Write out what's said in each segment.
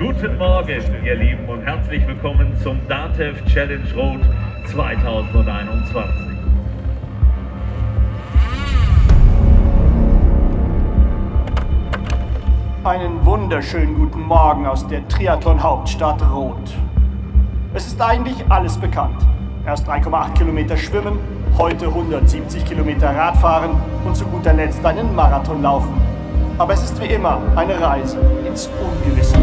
Guten Morgen, ihr Lieben, und herzlich willkommen zum DATEV Challenge Road 2021. Einen wunderschönen guten Morgen aus der Triathlon-Hauptstadt Roth. Es ist eigentlich alles bekannt. Erst 3,8 Kilometer schwimmen, heute 170 Kilometer Radfahren und zu guter Letzt einen Marathon laufen. Aber es ist wie immer eine Reise ins Ungewisse.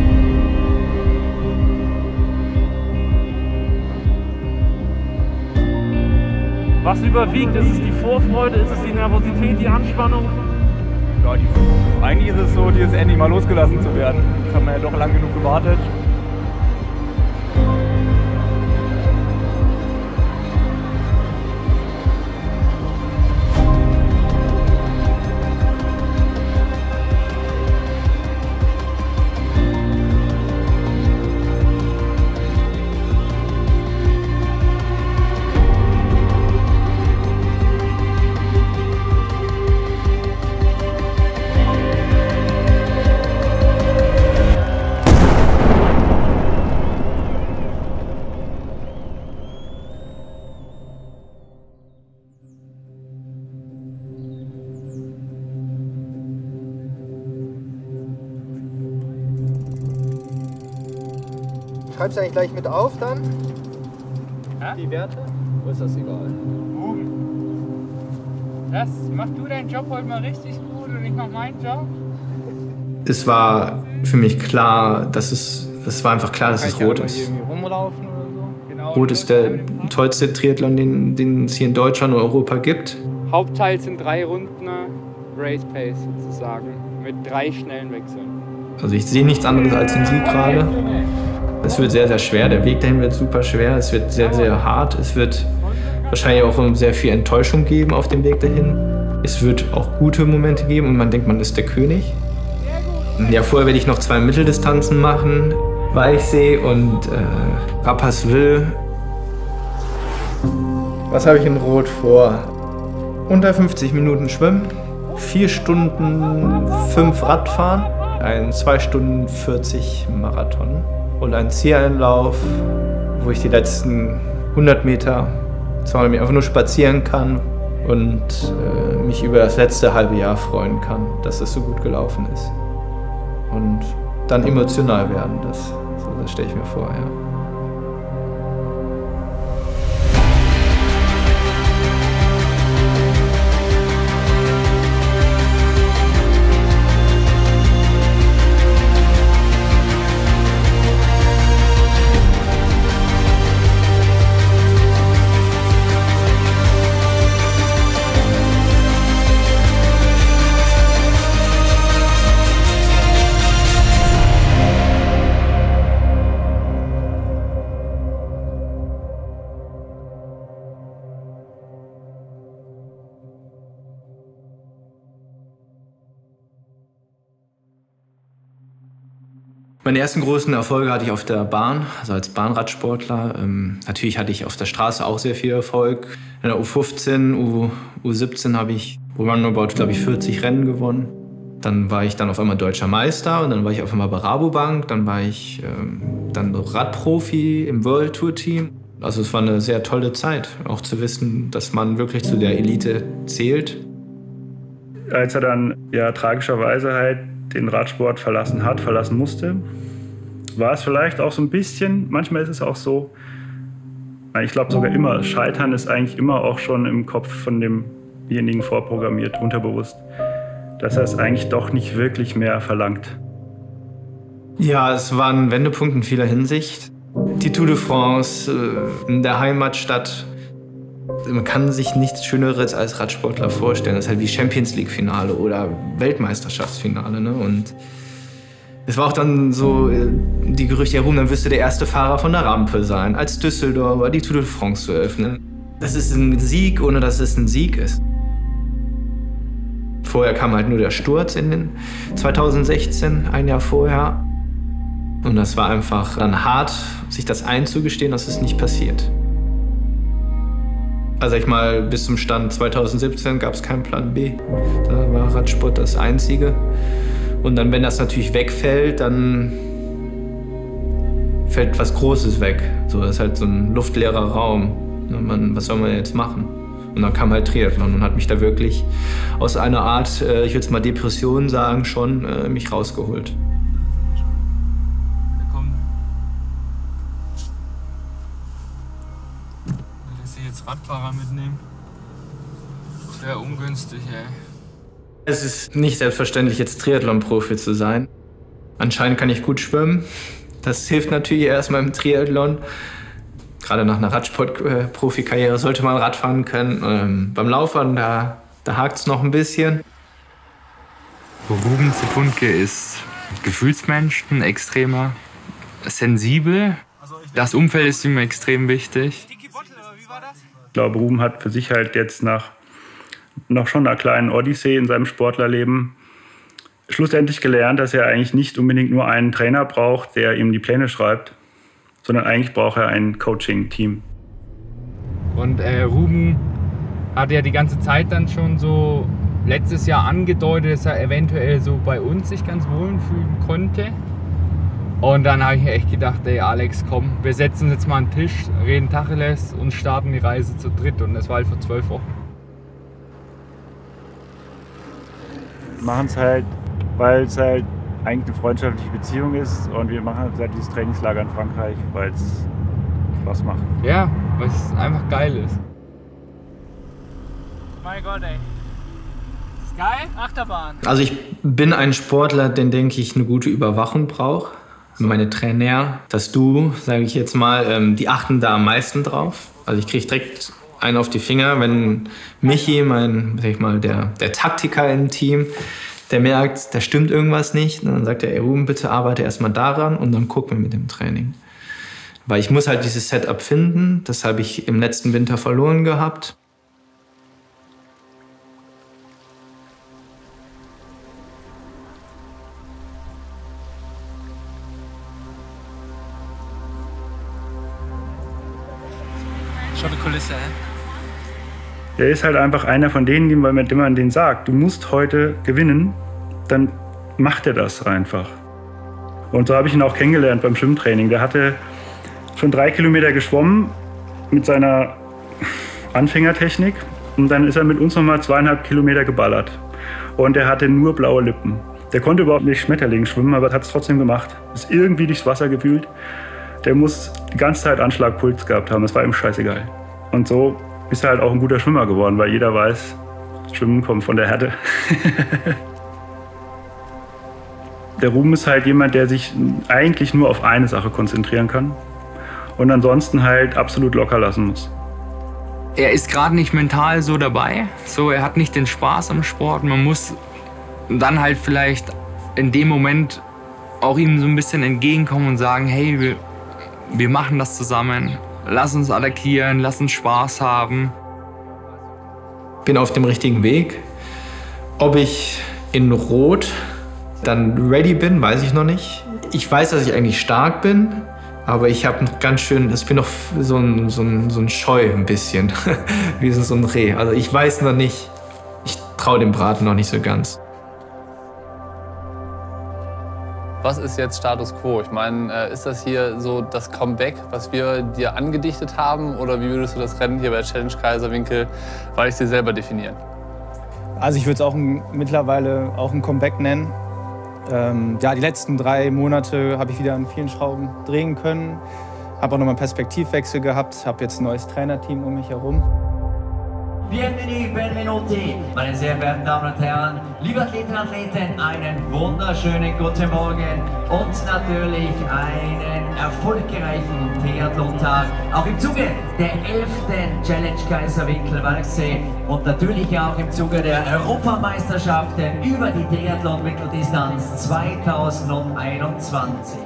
Was überwiegt? Ist es die Vorfreude? Ist es die Nervosität, die Anspannung? Ja, eigentlich ist es so, dieses endlich mal losgelassen zu werden. Jetzt haben wir ja doch lang genug gewartet. Schreibst du eigentlich gleich mit auf dann? Hä? Die Werte? Oder ist das egal? Mach du deinen Job heute mal richtig gut und ich mach meinen Job. Es war für mich klar, es war einfach klar, dass es Roth ist. Rumlaufen oder so? Genau. Roth ist der tollste Triathlon, den es hier in Deutschland und Europa gibt. Hauptteil sind 3 Runden Race Pace sozusagen, mit 3 schnellen Wechseln. Also ich sehe nichts anderes als den Sieg gerade. Es wird sehr, sehr schwer. Der Weg dahin wird super schwer. Es wird sehr, sehr hart. Es wird wahrscheinlich auch sehr viel Enttäuschung geben auf dem Weg dahin. Es wird auch gute Momente geben und man denkt, man ist der König. Ja, vorher werde ich noch 2 Mitteldistanzen machen. Weichsee und Rapperswil. Was habe ich in Roth vor? Unter 50 Minuten schwimmen, 4 Stunden 5 Radfahren, ein 2 Stunden 40 Marathon und ein Zieleinlauf, wo ich die letzten 100 Meter, 200 Meter einfach nur spazieren kann und mich über das letzte halbe Jahr freuen kann, dass es so gut gelaufen ist. Und dann emotional werden, das stelle ich mir vor, ja. Meine ersten großen Erfolge hatte ich auf der Bahn, also als Bahnradsportler. Natürlich hatte ich auf der Straße auch sehr viel Erfolg. In der U15, U17 habe ich roundabout, glaube ich, 40 Rennen gewonnen. Dann war ich dann auf einmal deutscher Meister und dann war ich auf einmal bei Rabobank. Dann war ich dann Radprofi im World Tour Team. Also es war eine sehr tolle Zeit, auch zu wissen, dass man wirklich zu der Elite zählt. Als er dann ja tragischerweise halt den Radsport verlassen musste, war es vielleicht auch so ein bisschen, manchmal ist es auch so, ich glaube sogar immer, Scheitern ist eigentlich immer auch schon im Kopf von demjenigen vorprogrammiert, unterbewusst, dass er es eigentlich doch nicht wirklich mehr verlangt. Ja, es war ein Wendepunkt in vieler Hinsicht. Die Tour de France in der Heimatstadt, man kann sich nichts Schöneres als Radsportler vorstellen. Das ist halt wie Champions-League-Finale oder Weltmeisterschaftsfinale. Ne? Und es war auch dann so die Gerüchte herum, dann wirst du der erste Fahrer von der Rampe sein, als Düsseldorfer die Tour de France zu eröffnen. Das ist ein Sieg, ohne dass es ein Sieg ist. Vorher kam halt nur der Sturz in den 2016, ein Jahr vorher. Und das war einfach dann hart, sich das einzugestehen, dass es nicht passiert. Also ich mal, bis zum Stand 2017 gab es keinen Plan B. Da war Radsport das Einzige. Und dann, wenn das natürlich wegfällt, dann fällt was Großes weg. So, das ist halt so ein luftleerer Raum. Was soll man jetzt machen? Und dann kam halt Triathlon und hat mich da wirklich aus einer Art, ich würde jetzt mal Depression sagen, schon mich rausgeholt. Lässt sich jetzt Radfahrer mitnehmen? Das wäre ungünstig, ey. Es ist nicht selbstverständlich, jetzt Triathlon-Profi zu sein. Anscheinend kann ich gut schwimmen. Das hilft natürlich erstmal im Triathlon. Gerade nach einer Radsport-Profikarriere sollte man Radfahren können. Beim Laufern, da hakt es noch ein bisschen. Ruben Zepundke ist Gefühlsmensch, ein extremer, sensibel. Das Umfeld ist ihm extrem wichtig. Ich glaube, Ruben hat für sich halt jetzt nach noch schon einer kleinen Odyssee in seinem Sportlerleben schlussendlich gelernt, dass er eigentlich nicht unbedingt nur einen Trainer braucht, der ihm die Pläne schreibt, sondern eigentlich braucht er ein Coaching-Team. Und Ruben hat ja die ganze Zeit dann schon so letztes Jahr angedeutet, dass er eventuell so bei uns sich ganz wohl fühlen konnte. Und dann habe ich mir echt gedacht, ey Alex, komm, wir setzen uns jetzt mal an den Tisch, reden Tacheles und starten die Reise zu dritt. Und das war halt vor 12 Wochen. Wir machen es halt, weil es halt eigentlich eine freundschaftliche Beziehung ist und wir machen halt dieses Trainingslager in Frankreich, weil es Spaß macht. Ja, weil es einfach geil ist. Mein Gott, ey. Ist geil? Achterbahn. Also ich bin ein Sportler, den, denke ich, eine gute Überwachung braucht. Meine Trainer, das Duo, sage ich jetzt mal, die achten da am meisten drauf. Also ich kriege direkt einen auf die Finger, wenn Michi, sag ich mal, der Taktiker im Team, der merkt, da stimmt irgendwas nicht, dann sagt er, ey Ruben, bitte arbeite erstmal daran und dann gucken wir mit dem Training. Weil ich muss halt dieses Setup finden, das habe ich im letzten Winter verloren gehabt. Schon eine Kulisse, hä? Der ist halt einfach einer von denen, mit dem man den sagt, du musst heute gewinnen, dann macht er das einfach. Und so habe ich ihn auch kennengelernt beim Schwimmtraining. Der hatte schon 3 Kilometer geschwommen mit seiner Anfängertechnik und dann ist er mit uns nochmal 2,5 Kilometer geballert. Und er hatte nur blaue Lippen. Der konnte überhaupt nicht Schmetterling schwimmen, aber hat es trotzdem gemacht. Ist irgendwie durchs Wasser gewühlt. Der muss die ganze Zeit Anschlagpuls gehabt haben, das war ihm scheißegal. Und so ist er halt auch ein guter Schwimmer geworden, weil jeder weiß, Schwimmen kommt von der Härte. Der Ruben ist halt jemand, der sich eigentlich nur auf eine Sache konzentrieren kann und ansonsten halt absolut locker lassen muss. Er ist gerade nicht mental so dabei, er hat nicht den Spaß am Sport. Man muss dann halt vielleicht in dem Moment auch ihm so ein bisschen entgegenkommen und sagen, hey, wir machen das zusammen. Lass uns attackieren, lass uns Spaß haben. Bin auf dem richtigen Weg. Ob ich in Rot dann ready bin, weiß ich noch nicht. Ich weiß, dass ich eigentlich stark bin, aber ich habe noch ganz schön, ich bin noch so ein Scheu ein bisschen, wie so ein Reh. Also ich weiß noch nicht, ich traue dem Braten noch nicht so ganz. Was ist jetzt Status Quo? Ich meine, ist das hier so das Comeback, was wir dir angedichtet haben? Oder wie würdest du das Rennen hier bei Challenge Kaiserwinkel, weil ich sie selber definieren? Also ich würde es auch mittlerweile auch ein Comeback nennen. Ja, die letzten 3 Monate habe ich wieder an vielen Schrauben drehen können. Habe auch nochmal einen Perspektivwechsel gehabt, habe jetzt ein neues Trainerteam um mich herum. Bienvenue, benvenuti, meine sehr verehrten Damen und Herren, liebe Athleten und Athleten, einen wunderschönen guten Morgen und natürlich einen erfolgreichen Triathlon-Tag, auch im Zuge der 11. Challenge Kaiserwinkel Walchsee und natürlich auch im Zuge der Europameisterschaften über die Triathlon-Mitteldistanz 2021.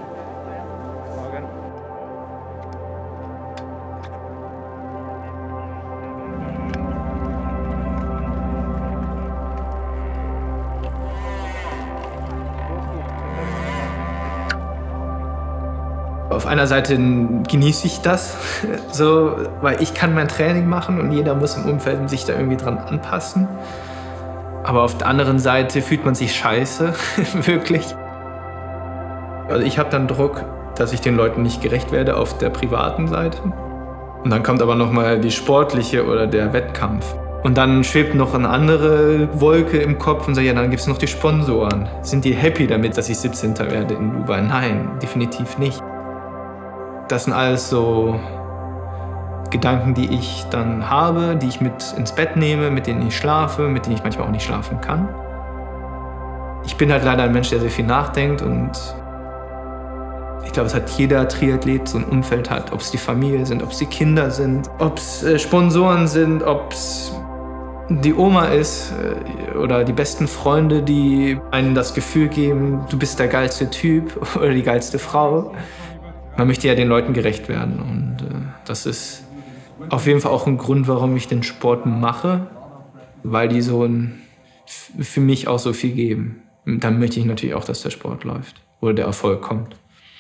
Auf einer Seite genieße ich das, so, weil ich kann mein Training machen und jeder muss im Umfeld sich da irgendwie dran anpassen. Aber auf der anderen Seite fühlt man sich scheiße, wirklich. Also ich habe dann Druck, dass ich den Leuten nicht gerecht werde auf der privaten Seite. Und dann kommt aber nochmal die sportliche oder der Wettkampf. Und dann schwebt noch eine andere Wolke im Kopf und sagt, ja, dann gibt es noch die Sponsoren. Sind die happy damit, dass ich 17. werde in Dubai? Nein, definitiv nicht. Das sind alles so Gedanken, die ich dann habe, die ich mit ins Bett nehme, mit denen ich schlafe, mit denen ich manchmal auch nicht schlafen kann. Ich bin halt leider ein Mensch, der sehr viel nachdenkt und ich glaube, es hat jeder Triathlet so ein Umfeld hat, ob es die Familie sind, ob es die Kinder sind, ob es Sponsoren sind, ob es die Oma ist oder die besten Freunde, die einem das Gefühl geben, du bist der geilste Typ oder die geilste Frau. Man möchte ja den Leuten gerecht werden und das ist auf jeden Fall auch ein Grund, warum ich den Sport mache, weil die für mich auch so viel geben. Und dann möchte ich natürlich auch, dass der Sport läuft oder der Erfolg kommt.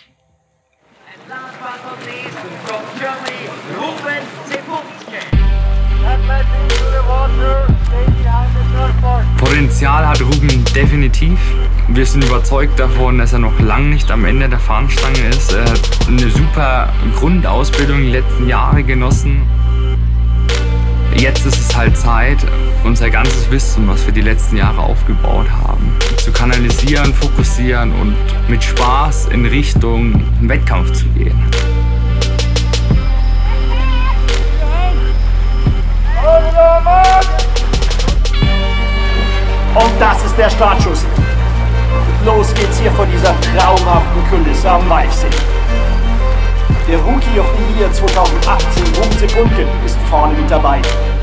Potenzial hat Ruben definitiv. Wir sind überzeugt davon, dass er noch lange nicht am Ende der Fahnenstange ist. Er hat eine super Grundausbildung die letzten Jahre genossen. Jetzt ist es halt Zeit, unser ganzes Wissen, was wir die letzten Jahre aufgebaut haben, zu kanalisieren, fokussieren und mit Spaß in Richtung Wettkampf zu gehen. Und das ist der Startschuss. Los geht's hier vor dieser traumhaften Kulisse am Weichsee. Der Rookie of the Year 2018, Ruben Sepunke, ist vorne mit dabei.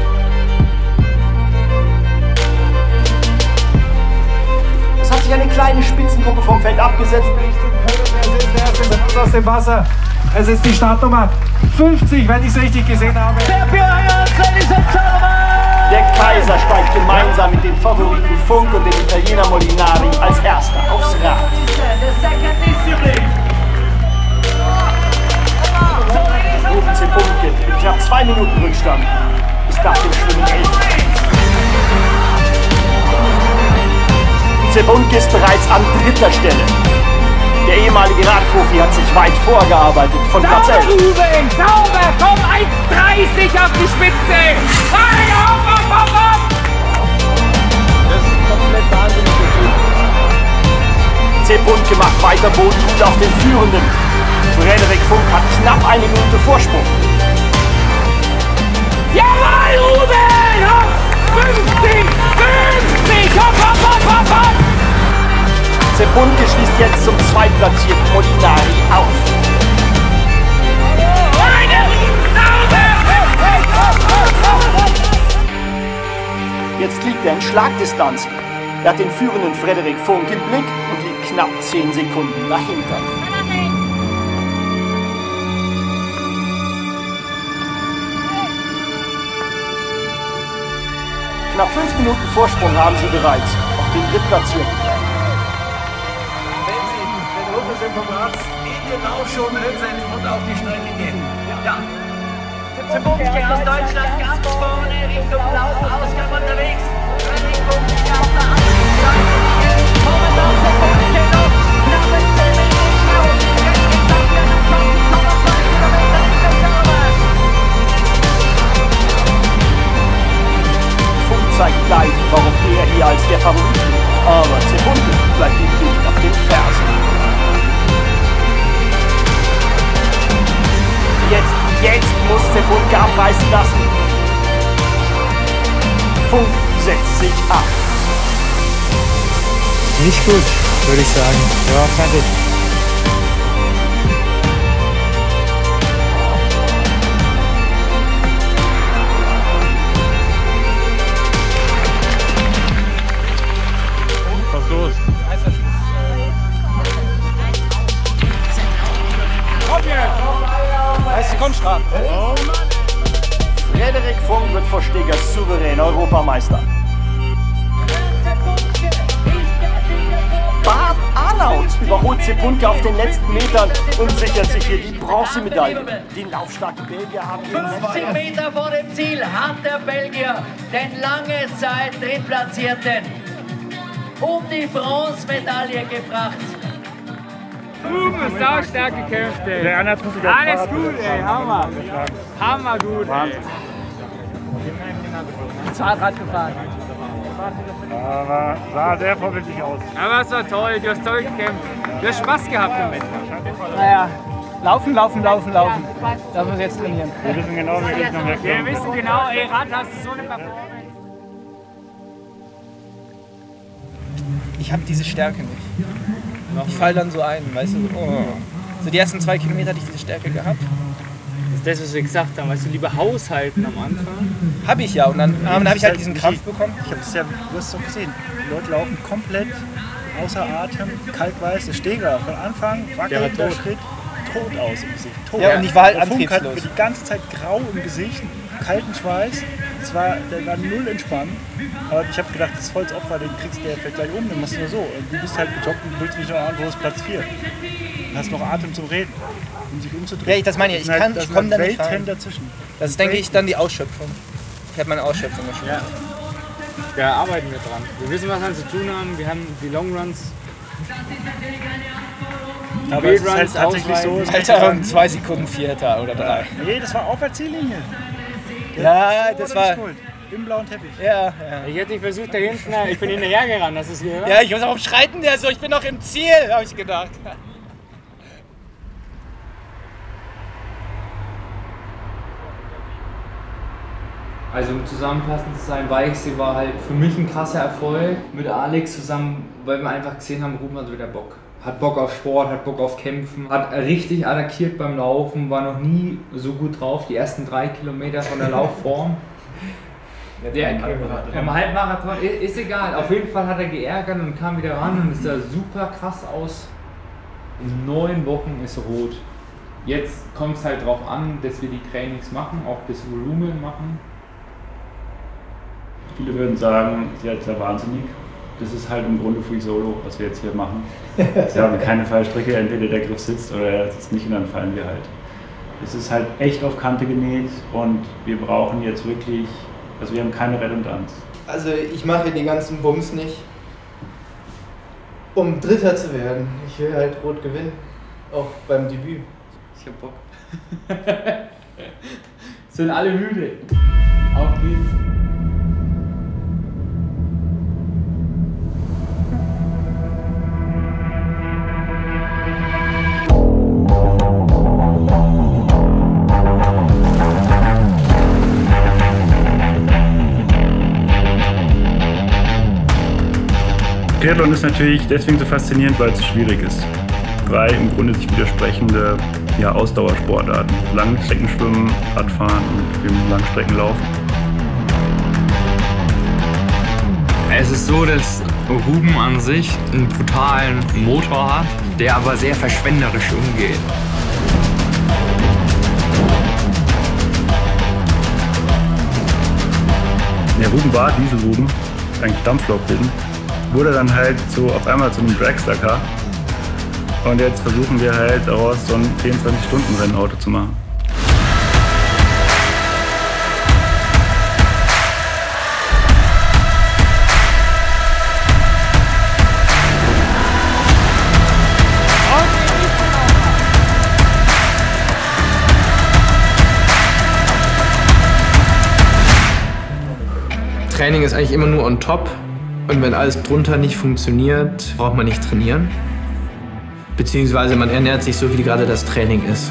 Es hat sich eine kleine Spitzengruppe vom Feld abgesetzt. Aus dem Wasser. Es ist die Startnummer 50, wenn ich es richtig gesehen habe. Der Kaiser steigt gemeinsam mit den Favoriten Funk und dem Italiener Molinari als Erster aufs Rad. Ruben Sepunke mit knapp 2 Minuten Rückstand ist nach dem Schwimmen 11. Sepunke ist bereits an 3. Stelle. Der ehemalige Radprofi hat sich weit vorgearbeitet von Platz 11. Ruben, sauber, komm, 1,30 auf die Spitze! Hey, hopp! Das ist komplett wahnsinnig gefühlt. Sepunke macht weiter Boden gut auf den Führenden. Frederik Funk hat knapp 1 Minute Vorsprung. Jawohl, Ruben! Hopp! 50! Hopp! Sepunke schließt jetzt zum zweitplatzierten Molinari auf. Jetzt liegt er in Schlagdistanz. Er hat den führenden Frederik Funk im Blick und liegt knapp 10 Sekunden dahinter. Knapp 5 Minuten Vorsprung haben sie bereits auf den Drittplatzierten. Vom Rad in den Laufschuhen sind und auf die Strecke gehen. Ja. Sepunke aus Deutschland ganz vorne Richtung Laufausgang unterwegs. Frederik Funk auf der anderen Seite. Momentan Sepunke noch knappe 10 Minuten Schluss. Jetzt sagt er noch 20,2 Kilometer in der Sauber. Funk zeigt gleich, warum er hier als der Favorit steht. Aber Sepunke bleibt ihm dicht auf den Fersen. Jetzt muss Sepunke abreißen lassen. Funk setzt sich ab. Nicht gut, würde ich sagen. Ja, fertig. Was ist los? Komm jetzt! 30 Sekunden Strafe. Frederik Funk wird vor Stegers souverän Europameister. Bart Arnaut überholt Sepunke auf den letzten Metern und sichert sich hier die Bronzemedaille. Den laufstarken Belgier haben 50 Meter vor dem Ziel hat der Belgier den lange Zeit Drittplatzierten um die Bronzemedaille gebracht. 50 Ruben ist saustark gekämpft, ey. Der Anna muss sich Alles gut, ey. Hammer. Hammer gut, ey. Fahrrad gefahren. Aber sah sehr vorbildlich aus. Aber es war toll, du hast toll gekämpft. Du hast Spaß gehabt damit. Naja, laufen. Das müssen wir jetzt trainieren. Wir wissen genau, wie ich noch mehr Wir wissen genau, ey, Rad hast du so eine Performance. Ich habe diese Stärke nicht. Ich falle dann so ein, weißt du. Oh. So die ersten 2 Kilometer hatte ich diese Stärke gehabt. Das ist das, was wir gesagt haben, weißt du, lieber haushalten am Anfang. Habe ich ja, und dann habe ich halt diesen Krampf bekommen. Ich habe das ja, du hast es doch gesehen. Die Leute laufen komplett außer Atem, kaltweiß. Der Steger von Anfang wackelt der Schritt tot aus im Gesicht. Tot. Ja, und ich war halt der Funk antriebslos. hat die ganze Zeit grau im Gesicht, kalten Schweiß. Der war null entspannt. Aber ich habe gedacht, das ist Holzopfer, den kriegst du ja vielleicht gleich um, dann machst du nur so. Und du bist halt gejoggt und willst mich noch an, wo ist Platz 4. Du hast noch Atem zum Reden, um sich umzudrehen. Ja, das meine ich. Ich komme da nicht rein. Dazwischen. Das ist, denke ich, dann die Ausschöpfung. Ich habe meine Ausschöpfung geschafft. Ja. Da arbeiten wir dran. Wir wissen, was wir zu tun haben. Wir haben die Longruns. Aber es ist halt tatsächlich so. Alter, 2 Sekunden Vierter oder 3. Nee, das war auf der Ziellinie. Ja, das war... Im blauen Teppich. Ja. Ich hätte nicht versucht, da hinten, ich bin hinterher gerannt, hast du es gehört? Ja, ich weiß, warum schreit denn der so? Ich bin noch im Ziel, habe ich gedacht. Also um zusammenfassend zu sein, Weichsee war halt für mich ein krasser Erfolg mit Alex zusammen, weil wir einfach gesehen haben, Ruben hat wieder Bock. Hat Bock auf Sport, hat Bock auf Kämpfen, hat richtig attackiert beim Laufen, war noch nie so gut drauf, die ersten 3 Kilometer von der Laufform. Im Halbmarathon, ist egal, auf jeden Fall hat er geärgert und kam wieder ran und ist da super krass aus. In 9 Wochen ist rot. Jetzt kommt es halt drauf an, dass wir die Trainings machen, auch das Volumen machen. Viele würden sagen, sie ist ja wahnsinnig. Das ist halt im Grunde Free Solo, was wir jetzt hier machen. Sie haben keine Fallstrecke, entweder der Griff sitzt oder er sitzt nicht und dann fallen wir halt. Es ist halt echt auf Kante genäht und wir brauchen jetzt wirklich, also wir haben keine Redundanz. Also ich mache die ganzen Bums nicht, um Dritter zu werden. Ich will halt rot gewinnen, auch beim Debüt. Ich hab Bock. Sind alle müde. Auf geht's. Triathlon ist natürlich deswegen so faszinierend, weil es so schwierig ist. 3 im Grunde sich widersprechende Ausdauersportarten. Langstreckenschwimmen, Radfahren und Langstreckenlaufen. Es ist so, dass Ruben an sich einen brutalen Motor hat, der aber sehr verschwenderisch umgeht. Der Ruben war Dieselruben, eigentlich Dampflok bilden. Wurde dann halt so auf einmal zu einem Dragster-Car. Und jetzt versuchen wir halt daraus so ein 24-Stunden-Rennauto zu machen. Training ist eigentlich immer nur on top. Und wenn alles drunter nicht funktioniert, braucht man nicht trainieren. Beziehungsweise man ernährt sich so, wie gerade das Training ist.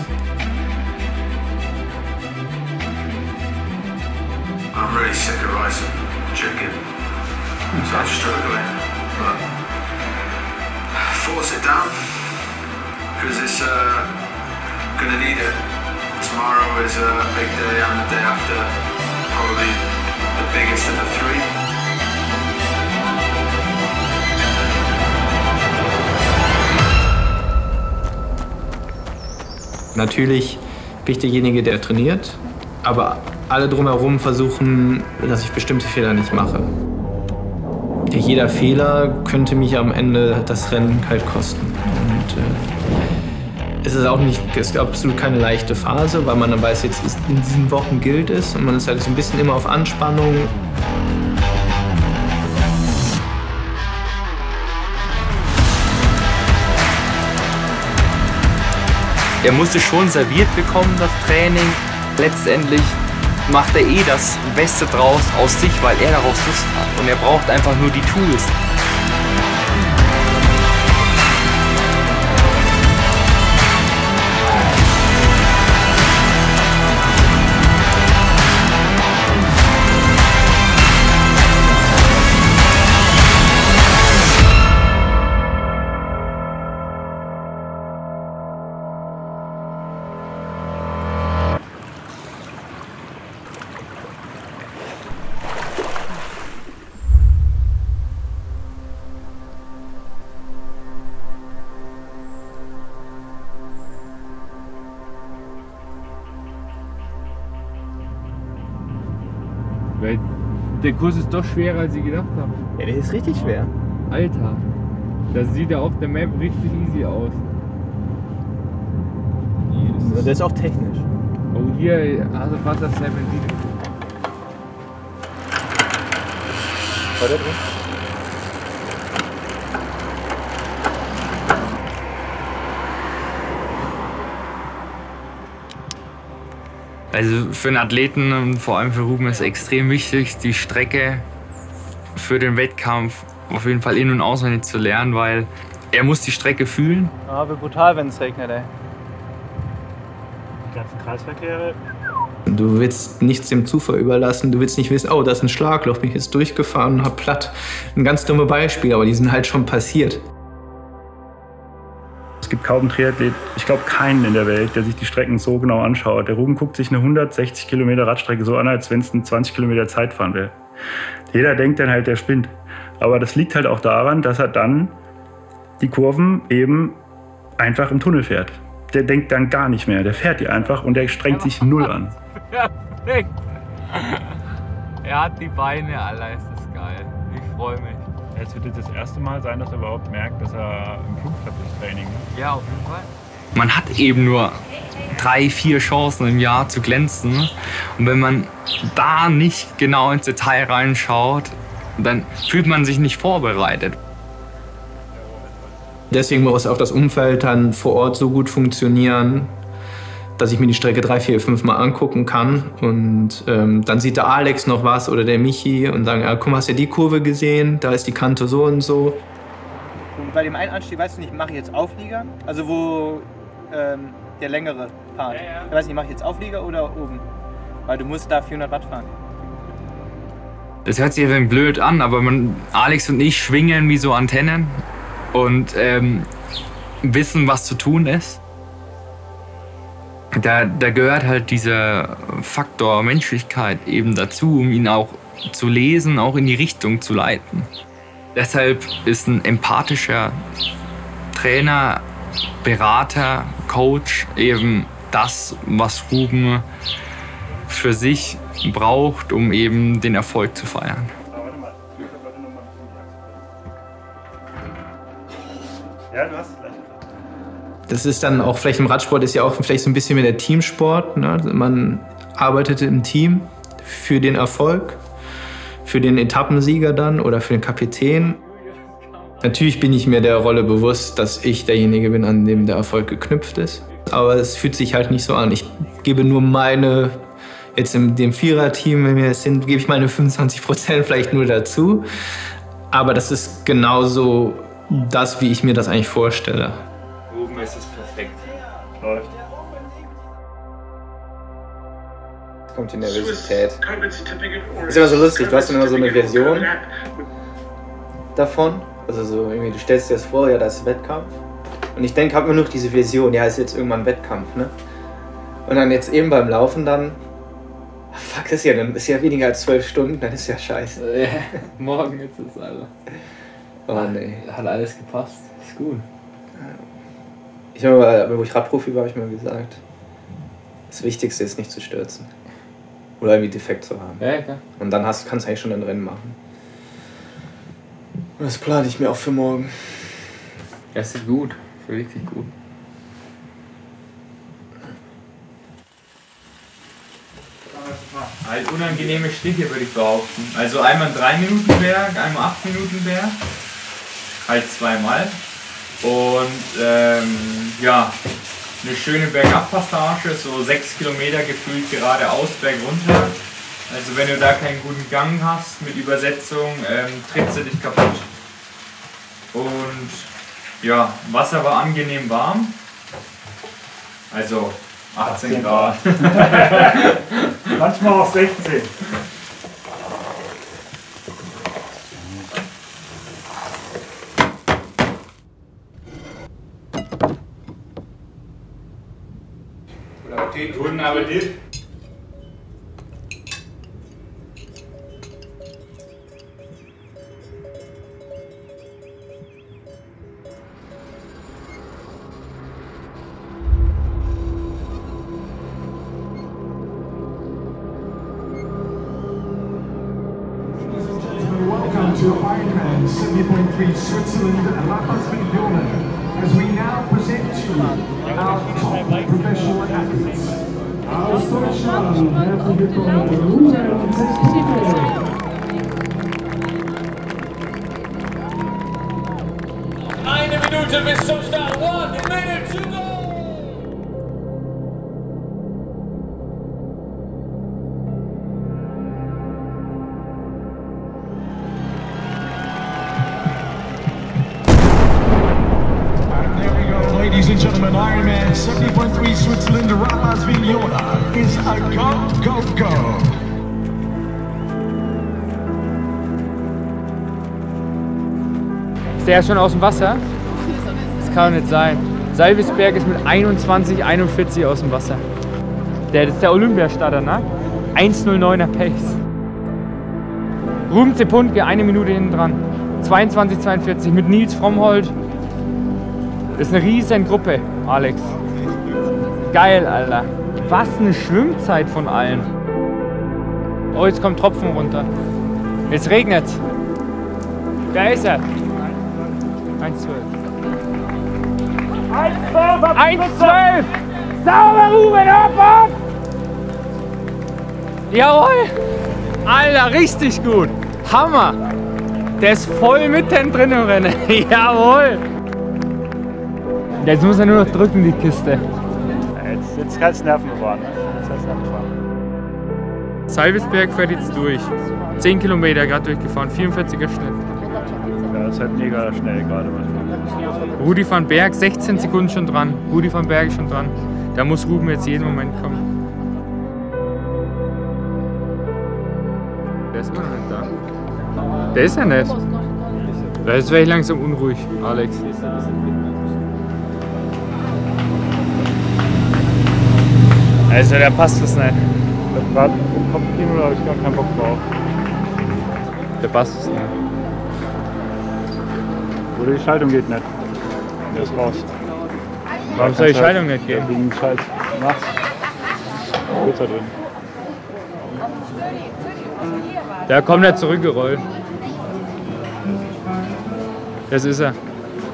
I'm really sick of rice and chicken, so I'm struggling. But force it down, because it's gonna need it. Tomorrow is a big day, and the day after probably the biggest of the 3. Natürlich bin ich derjenige, der trainiert, aber alle drumherum versuchen, dass ich bestimmte Fehler nicht mache. Jeder Fehler könnte mich am Ende das Rennen halt kosten. Und es ist absolut keine leichte Phase, weil man dann weiß, jetzt in diesen Wochen gilt es und man ist halt so ein bisschen immer auf Anspannung. Er musste schon serviert bekommen, das Training. Letztendlich macht er eh das Beste draus aus sich, weil er daraus Lust hat. Und er braucht einfach nur die Tools. Weil der Kurs ist doch schwerer, als ich gedacht habe. Ja, der ist richtig schwer. Alter, das sieht ja auf der Map richtig easy aus. Und der ist auch technisch. Oh, hier, also Wasser 17. War der drin? Also für einen Athleten und vor allem für Ruben ist es extrem wichtig, die Strecke für den Wettkampf auf jeden Fall in- und auswendig zu lernen, weil er muss die Strecke fühlen. Ja, wird brutal, wenn es regnet, ey. Die ganzen Kreisverkehre. Du willst nichts dem Zufall überlassen, du willst nicht wissen, oh, da ist ein Schlagloch, bin ich jetzt durchgefahren und hab platt. Ein ganz dummes Beispiel, aber die sind halt schon passiert. Es gibt kaum einen Triathlet, ich glaube keinen in der Welt, der sich die Strecken so genau anschaut. Der Ruben guckt sich eine 160 Kilometer Radstrecke so an, als wenn es ein 20 Kilometer Zeitfahren wäre. Jeder denkt dann halt, der spinnt. Aber das liegt halt auch daran, dass er dann die Kurven eben einfach im Tunnel fährt. Der denkt dann gar nicht mehr, der fährt die einfach und der strengt sich null an. Perfekt! Er hat die Beine, Alter, ist das geil. Ich freue mich. Es wird jetzt das erste Mal sein, dass er überhaupt merkt, dass er im Flugverpflichttraining ist. Ja, auf jeden Fall. Man hat eben nur 3, 4 Chancen im Jahr zu glänzen. Und wenn man da nicht genau ins Detail reinschaut, dann fühlt man sich nicht vorbereitet. Deswegen muss auch das Umfeld dann vor Ort so gut funktionieren, dass ich mir die Strecke 3, 4, 5 Mal angucken kann. Und dann sieht der Alex noch was oder der Michi und sagen, ja, guck mal, hast du die Kurve gesehen? Da ist die Kante so und so. Und bei dem einen Anstieg, weißt du nicht, mache ich jetzt Auflieger? Also wo der längere Part. Ich weiß nicht, mache ich jetzt Auflieger oder oben? Weil du musst da 400 Watt fahren. Das hört sich ein wenig blöd an, aber Alex und ich schwingen wie so Antennen und wissen, was zu tun ist. Da gehört halt dieser Faktor Menschlichkeit eben dazu, um ihn auch zu lesen, auch in die Richtung zu leiten. Deshalb ist ein empathischer Trainer, Berater, Coach eben das, was Ruben für sich braucht, um eben den Erfolg zu feiern. Ja, du hast gleich. Das ist dann auch vielleicht im Radsport ist ja auch vielleicht so ein bisschen mehr der Teamsport. Ne? Man arbeitet im Team für den Erfolg, für den Etappensieger dann oder für den Kapitän. Natürlich bin ich mir der Rolle bewusst, dass ich derjenige bin, an dem der Erfolg geknüpft ist. Aber es fühlt sich halt nicht so an. Ich gebe nur meine, jetzt in dem Vierer-Team, wenn wir es sind, gebe ich meine 25% vielleicht nur dazu. Aber das ist genauso das, wie ich mir das eigentlich vorstelle. Oben ist es perfekt. Läuft. Jetzt kommt die Nervosität. Ist immer so lustig, du hast immer so eine Version davon. Also so irgendwie, du stellst dir das vor, ja, das ist Wettkampf. Und ich denke, habe mir noch diese Vision, ja, ist jetzt irgendwann Wettkampf, ne? Und dann jetzt eben beim Laufen dann, fuck, das ist ja weniger als 12 Stunden, dann ist ja scheiße. Ja, morgen ist es, Alter. Oh nee. Hat alles gepasst, ist gut. Ich habe mal, wo ich Radprofi war, habe ich mal gesagt, das Wichtigste ist nicht zu stürzen. Oder irgendwie defekt zu haben. Ja, klar. Und dann kannst du eigentlich schon ein Rennen machen. Und das plane ich mir auch für morgen. Das ist gut, richtig gut. Halt unangenehme Stiche, würde ich behaupten. Also einmal 3-Minuten-Berg, einmal 8-Minuten-Berg. Halt zweimal. Und ja, eine schöne Bergabpassage, so 6 Kilometer gefühlt geradeaus, bergunter. Also wenn du da keinen guten Gang hast mit Übersetzung, trittst du dich kaputt. Und ja, Wasser war angenehm warm. Also 18 Grad. Manchmal auch 16. Guten Appetit. Welcome to Ironman 70.3 Switzerland and Rapperswil-Jona, as we now present to you our top professional athletes. Aus Deutschland, herzlich willkommen, Ruben Zestige. Eine Minute bis zum Start. 1 minute to go. Ladies and gentlemen, Ironman 70.3 Switzerland, Rapperswil-Jona is a go, go, go. Ist der schon aus dem Wasser? Das kann doch nicht sein. Salvisberg ist mit 21,41 aus dem Wasser. Das ist der Olympiastarter, ne? 1,09er Pace. Ruben Zepundke, 1 Minute hinten dran. 22,42 mit Nils Frommhold. Das ist eine riesen Gruppe, Alex. Geil, Alter. Was eine Schwimmzeit von allen. Oh, jetzt kommt Tropfen runter. Jetzt regnet's. Da ist er. 1,12. 1,12! Sauber, Ruben, ab! Jawohl! Alter, richtig gut! Hammer! Der ist voll mitten drin im Rennen. Jawohl! Jetzt muss er nur noch drücken, die Kiste. Jetzt kannst du Nerven bewahren. Ne? Salvisberg fährt jetzt durch. 10 Kilometer gerade durchgefahren, 44er Schnitt. Ja, das ist halt mega schnell gerade manchmal. Rudi van Berg, 16 Sekunden schon dran. Rudi van Berg schon dran. Da muss Ruben jetzt jeden Moment kommen. Der ist immer noch nicht da. Der ist ja nicht. Jetzt wäre ich langsam unruhig, Alex. Also, der passt das nicht. Das war im Kopfkino, da habe ich gar keinen Bock drauf. Der passt das nicht. Oder die Schaltung geht nicht. Der ist raus. Warum soll die Schaltung nicht gehen? Wegen Scheiß nachts. Geht's da drin. Da kommt er zurückgerollt. Das ist er.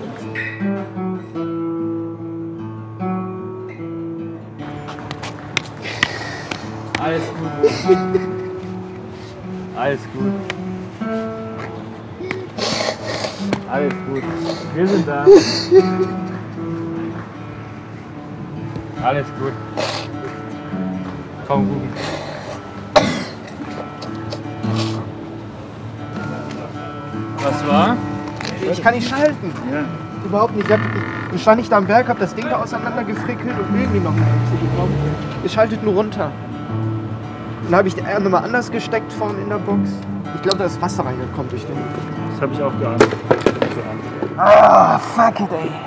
Alles gut. Alles gut. Alles gut. Wir sind da. Alles gut. Komm, Ruben. Was war? Ich kann nicht schalten. Ja. Überhaupt nicht. Ich stand nicht da am Berg, hab das Ding da auseinander gefrickelt und irgendwie noch nicht bekommen. Es schaltet nur runter. Dann habe ich die Eier nochmal anders gesteckt vorne in der Box. Ich glaube, da ist Wasser reingekommen durch den. Das habe ich auch geahnt. Ah, fuck it, ey.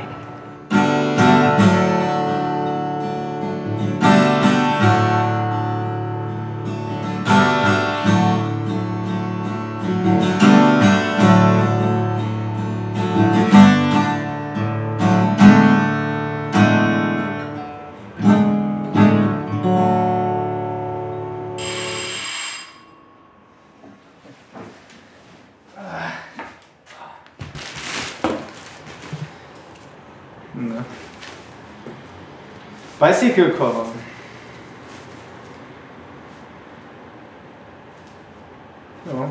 Bicycle-Koffer. Ja.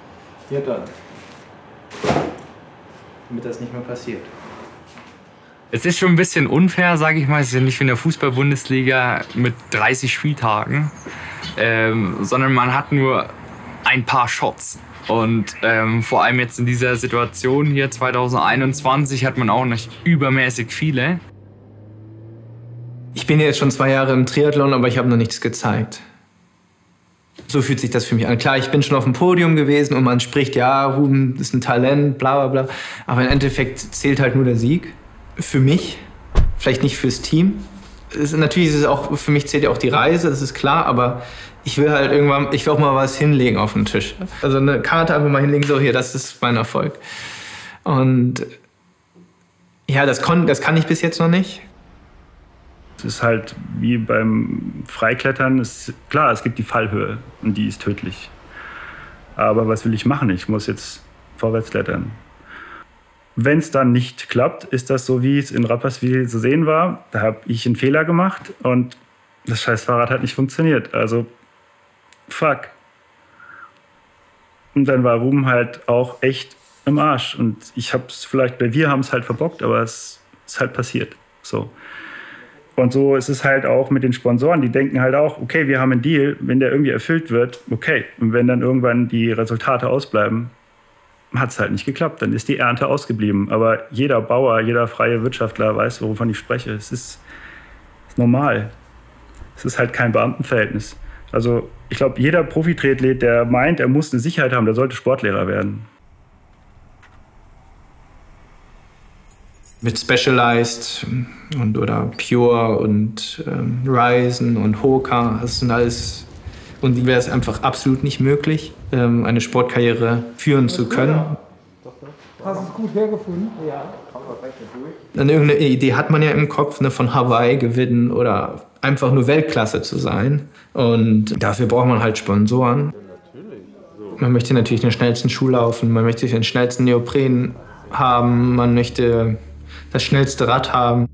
Hier dann. Damit das nicht mehr passiert. Es ist schon ein bisschen unfair, sage ich mal. Es ist ja nicht wie in der Fußball-Bundesliga mit 30 Spieltagen, sondern man hat nur ein paar Shots. Und vor allem jetzt in dieser Situation hier 2021 hat man auch nicht übermäßig viele. Ich bin jetzt schon 2 Jahre im Triathlon, aber ich habe noch nichts gezeigt. So fühlt sich das für mich an. Klar, ich bin schon auf dem Podium gewesen und man spricht, ja, Ruben ist ein Talent, bla bla bla. Aber im Endeffekt zählt halt nur der Sieg. Für mich, vielleicht nicht fürs Team. Natürlich ist es auch, für mich zählt ja auch die Reise, das ist klar, aber ich will halt irgendwann, ich will auch mal was hinlegen auf den Tisch. Also eine Karte einfach mal hinlegen, so hier, das ist mein Erfolg. Und ja, das kann ich bis jetzt noch nicht. Es ist halt wie beim Freiklettern, klar, es gibt die Fallhöhe und die ist tödlich. Aber was will ich machen? Ich muss jetzt vorwärts klettern. Wenn es dann nicht klappt, ist das so, wie es in Rapperswil zu sehen war. Da habe ich einen Fehler gemacht und das scheiß Fahrrad hat nicht funktioniert. Also, fuck. Und dann war Ruben halt auch echt im Arsch. Und wir haben es halt verbockt, aber es ist halt passiert. So. Und so ist es halt auch mit den Sponsoren. Die denken halt auch, okay, wir haben einen Deal, wenn der irgendwie erfüllt wird, okay. Und wenn dann irgendwann die Resultate ausbleiben, hat es halt nicht geklappt. Dann ist die Ernte ausgeblieben. Aber jeder Bauer, jeder freie Wirtschaftler weiß, wovon ich spreche. Es ist normal. Es ist halt kein Beamtenverhältnis. Also ich glaube, jeder Profi-Triathlet, der meint, er muss eine Sicherheit haben, der sollte Sportlehrer werden. Mit Specialized oder Pure und Ryzen und Hoka, das sind alles. Und die wäre es einfach absolut nicht möglich, eine Sportkarriere führen zu können. Hast du es gut hergefunden? Ja. Dann irgendeine Idee hat man ja im Kopf, ne, von Hawaii gewinnen oder einfach nur Weltklasse zu sein. Und dafür braucht man halt Sponsoren. Man möchte natürlich den schnellsten Schuh laufen, man möchte den schnellsten Neopren haben, man möchte das schnellste Rad haben.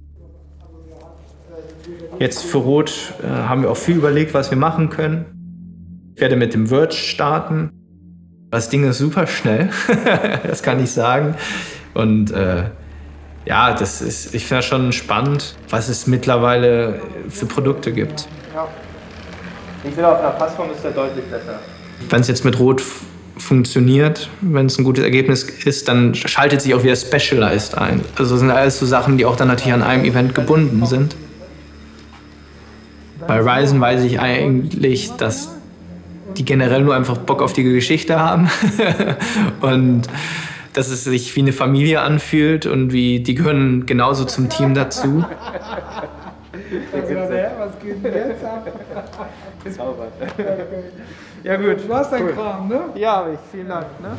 Jetzt für Rot haben wir auch viel überlegt, was wir machen können. Ich werde mit dem Verge starten. Das Ding ist super schnell, das kann ich sagen. Und ja, ich finde das schon spannend, was es mittlerweile für Produkte gibt. Ja. Ich finde, auf einer Passform ist der deutlich besser. Wenn es jetzt mit Rot funktioniert, wenn es ein gutes Ergebnis ist, dann schaltet sich auch wieder Specialized ein. Also das sind alles so Sachen, die auch dann natürlich an einem Event gebunden sind. Bei Ryzen weiß ich eigentlich, dass die generell nur einfach Bock auf die Geschichte haben und dass es sich wie eine Familie anfühlt und die gehören genauso zum Team dazu. Was geht denn jetzt ab? Ja gut. Du hast deinen Kram, ne? Ja, habe ich. Vielen Dank. Ne?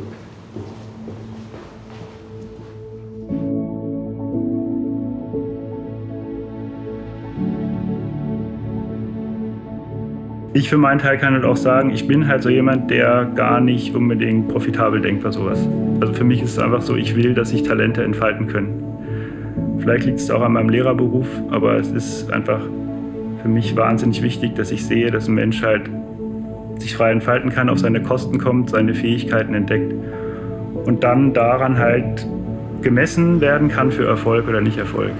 Ich für meinen Teil kann halt auch sagen, ich bin halt so jemand, der gar nicht unbedingt profitabel denkt bei sowas. Also für mich ist es einfach so, ich will, dass sich Talente entfalten können. Vielleicht liegt es auch an meinem Lehrerberuf, aber es ist einfach für mich wahnsinnig wichtig, dass ich sehe, dass ein Mensch halt sich frei entfalten kann, auf seine Kosten kommt, seine Fähigkeiten entdeckt und dann daran halt gemessen werden kann für Erfolg oder nicht Erfolg.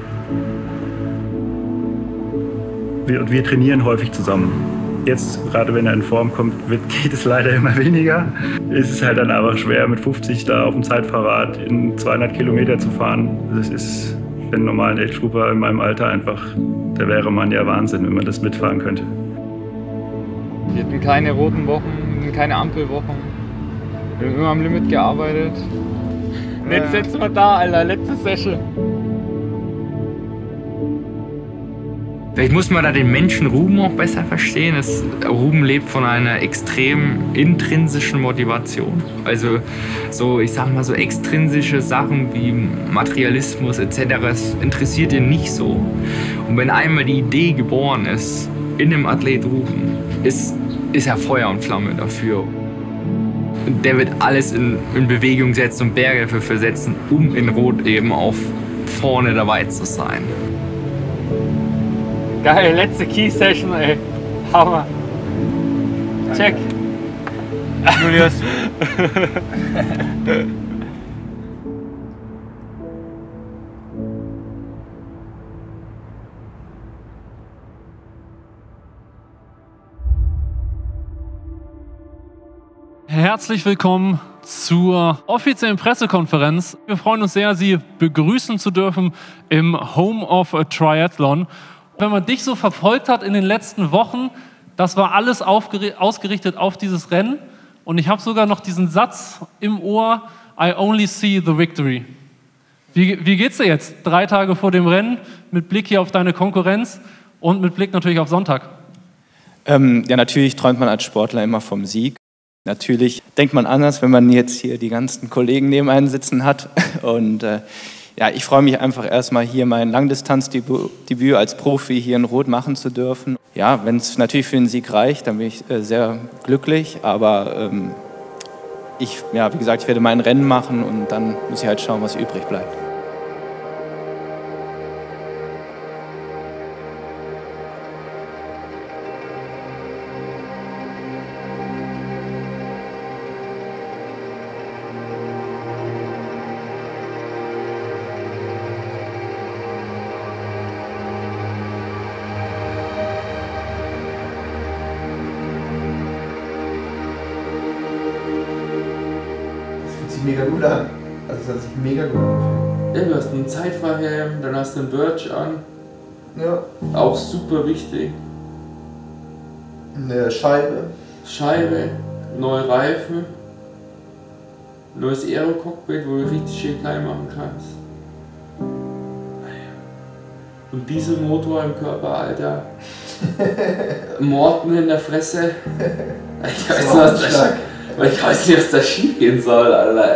Wir trainieren häufig zusammen. Jetzt, gerade wenn er in Form kommt, geht es leider immer weniger. Es ist halt dann einfach schwer, mit 50 da auf dem Zeitfahrrad in 200 Kilometer zu fahren. Das ist für einen normalen Age-Grouper in meinem Alter einfach, da wäre man ja Wahnsinn, wenn man das mitfahren könnte. Wir hatten keine roten Wochen, keine Ampelwochen. Wir haben immer am Limit gearbeitet. Und jetzt sitzen wir da, Alter, letzte Session. Vielleicht muss man da den Menschen Ruben auch besser verstehen. Ruben lebt von einer extrem intrinsischen Motivation. Also so, ich sag mal so extrinsische Sachen wie Materialismus etc. Das interessiert ihn nicht so. Und wenn einmal die Idee geboren ist, in dem Athlet Ruben, ist er Feuer und Flamme dafür. Und der wird alles in Bewegung setzen und Berge dafür versetzen, um in Rot eben auf vorne dabei zu sein. Geil, letzte Key-Session, ey. Hammer. Check. Julius. herzlich willkommen zur offiziellen Pressekonferenz. Wir freuen uns sehr, Sie begrüßen zu dürfen im Home of a Triathlon. Wenn man dich so verfolgt hat in den letzten Wochen, das war alles ausgerichtet auf dieses Rennen. Und ich habe sogar noch diesen Satz im Ohr, I only see the victory. Wie geht's dir jetzt? 3 Tage vor dem Rennen, mit Blick hier auf deine Konkurrenz und mit Blick natürlich auf Sonntag. Ja, natürlich träumt man als Sportler immer vom Sieg. Natürlich denkt man anders, wenn man jetzt hier die ganzen Kollegen neben einem sitzen hat. Und ja, ich freue mich einfach erstmal hier mein Langdistanzdebüt als Profi hier in Rot machen zu dürfen. Ja, wenn es natürlich für den Sieg reicht, dann bin ich sehr glücklich. Aber ja, wie gesagt, ich werde mein Rennen machen und dann muss ich halt schauen, was übrig bleibt. Mega gut an. Also es hat sich mega gut angefühlt. Ja, du hast einen Zeitfahrhelm, dann hast du einen Birch an. Ja. Auch super wichtig. Eine Scheibe. Neue Reifen. Neues Aero-Cockpit, wo du richtig schön klein machen kannst. Und Dieselmotor im Körper, Alter. Morten in der Fresse. Ich weiß nicht, was da schief gehen soll, Alter.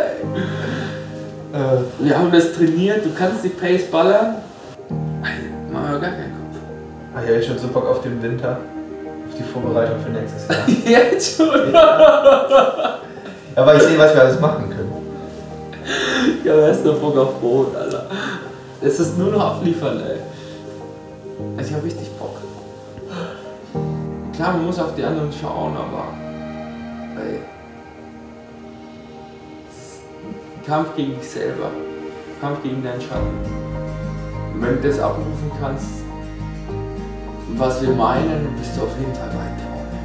Wir haben das trainiert, du kannst die Pace ballern. Machen wir gar keinen Kopf. Ich habe jetzt schon so Bock auf den Winter. Auf die Vorbereitung für nächstes Jahr. Jetzt schon? Ja, weil ich sehe, was wir alles machen können. Ja, wer ist der Bock auf Brot, Alter? Es ist nur noch abliefern, ey. Also ich habe richtig Bock. Klar, man muss auf die anderen schauen, aber... Ey. Kampf gegen dich selber, Kampf gegen deinen Schatten. Und wenn du das abrufen kannst, was wir meinen, bist du auf jeden Fall weit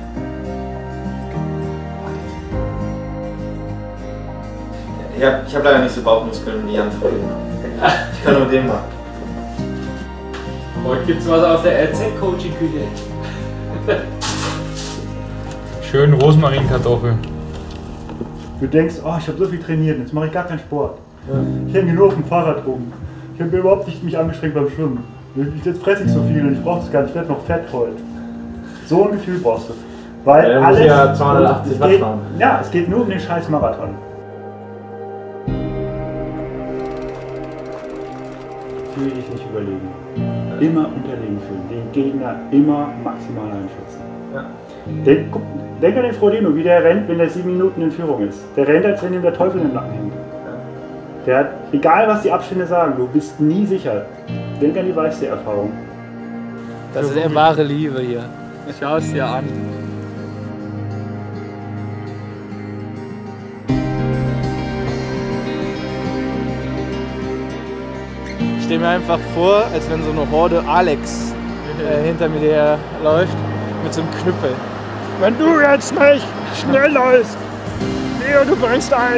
vorne. Ich hab leider nicht so Bauchmuskeln wie Jan vorhin. Ich kann nur den machen. Heute gibt's was aus der RZ-Coaching-Küche. Schön Rosmarinkartoffel. Du denkst, oh, ich habe so viel trainiert, jetzt mache ich gar keinen Sport. Ja. Ich hänge nur auf dem Fahrrad rum. Ich habe überhaupt nicht mich angestrengt beim Schwimmen. Jetzt fresse ich so viel und ich brauche das gar nicht, ich werde noch fett heute. So ein Gefühl brauchst du. Weil ja, alles. Ja 280 Watt fahren. Ja, es geht nur um den scheiß Marathon. Fühle dich nicht überlegen. Immer unterlegen fühlen. Den Gegner immer maximal einschätzen. Ja. Denk an den Frodeno, wie der rennt, wenn er 7 Minuten in Führung ist. Der rennt, als wenn ihm der Teufel im Nacken hängt. Der hat, egal was die Abstände sagen, du bist nie sicher. Denk an die Weichsee-Erfahrung. Das ist eine wahre Liebe hier. Schau es dir an. Ich stelle mir einfach vor, als wenn so eine Horde Alex hinter mir her läuft mit so einem Knüppel. Wenn du jetzt nicht schnell läufst, Leo, du brennst ein.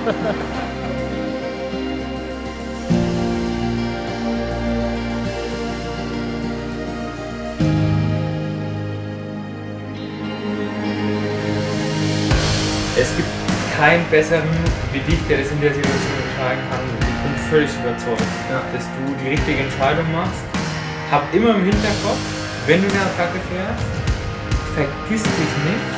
Es gibt keinen besseren wie dich, der das in der Situation entscheiden kann. Ich bin völlig überzeugt, dass du die richtige Entscheidung machst. Hab immer im Hinterkopf, wenn du eine Attacke fährst, vergiss dich nicht.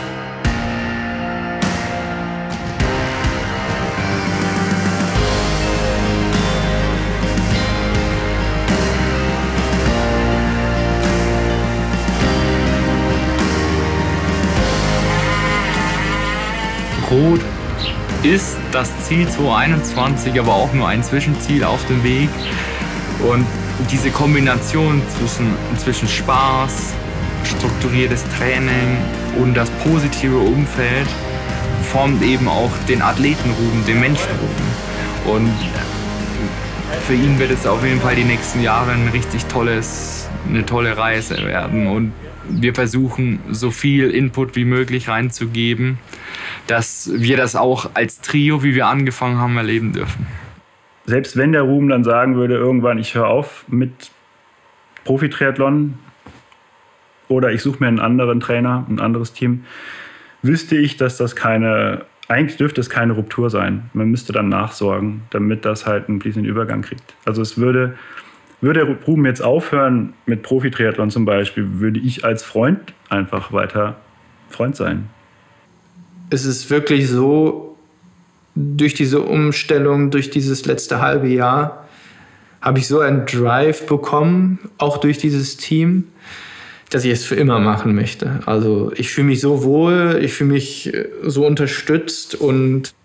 Rot ist das Ziel 2021, aber auch nur ein Zwischenziel auf dem Weg. Und diese Kombination zwischen Spaß, strukturiertes Training und das positive Umfeld formt eben auch den Athletenruben, den Menschenruben. Und für ihn wird es auf jeden Fall die nächsten Jahre eine tolle Reise werden. Und wir versuchen, so viel Input wie möglich reinzugeben, dass wir das auch als Trio, wie wir angefangen haben, erleben dürfen. Selbst wenn der Ruben dann sagen würde, irgendwann, ich höre auf mit Profi-Triathlon oder ich suche mir einen anderen Trainer, ein anderes Team, wüsste ich, dass das eigentlich dürfte es keine Ruptur sein. Man müsste dann nachsorgen, damit das halt einen fließenden Übergang kriegt. Also es würde der Ruben jetzt aufhören mit Profi-Triathlon zum Beispiel, würde ich als Freund einfach weiter Freund sein. Es ist wirklich so, durch diese Umstellung, durch dieses letzte halbe Jahr, habe ich so einen Drive bekommen, auch durch dieses Team, dass ich es für immer machen möchte. Also ich fühle mich so wohl, ich fühle mich so unterstützt und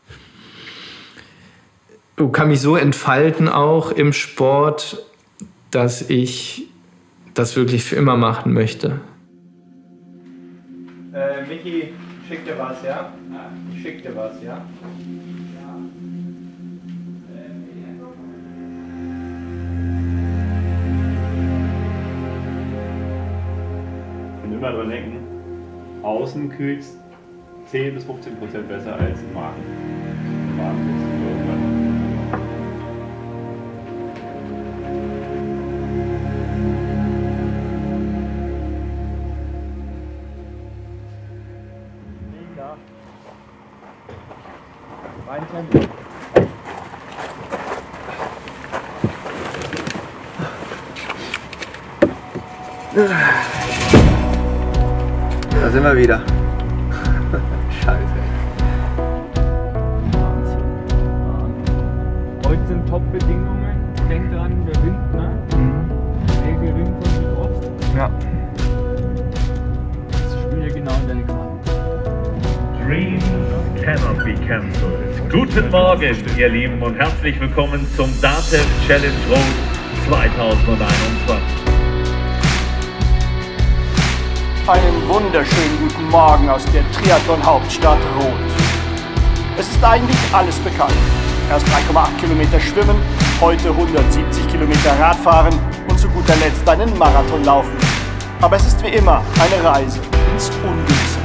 kann mich so entfalten auch im Sport, dass ich das wirklich für immer machen möchte. Michi, schick dir was, ja? Ich schick dir was, ja? Und immer dran denken, außen kühlt 10 bis 15% besser als im Magen. Im Magen ist es irgendwann. Da sind wir wieder. Scheiße. Heute sind Top-Bedingungen. Denk dran, der Wind, ne? Sehr gering von Südost. Ja. Das spielt ja genau in deine Karten. Dreams cannot be cancelled. Guten Morgen, ihr Lieben, und herzlich willkommen zum DATEV Challenge Road 2021. Einen wunderschönen guten Morgen aus der Triathlon-Hauptstadt Roth. Es ist eigentlich alles bekannt. Erst 3,8 Kilometer schwimmen, heute 170 Kilometer Radfahren und zu guter Letzt einen Marathon laufen. Aber es ist wie immer eine Reise ins Ungewisse.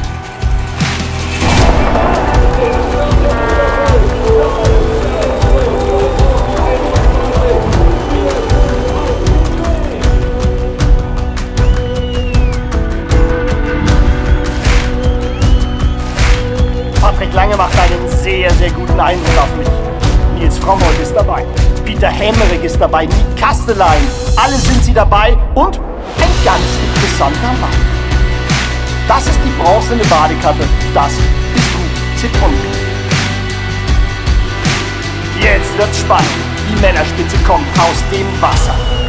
Patrick Lange macht einen sehr, sehr guten Eindruck auf mich. Nils Frommold ist dabei, Peter Hemmerich ist dabei, Nick Kastelein. Alle sind sie dabei und ein ganz interessanter Mann. Das ist die bronzene Badekappe, das ist Ruben Zitrone. Jetzt wird's spannend. Die Männerspitze kommt aus dem Wasser.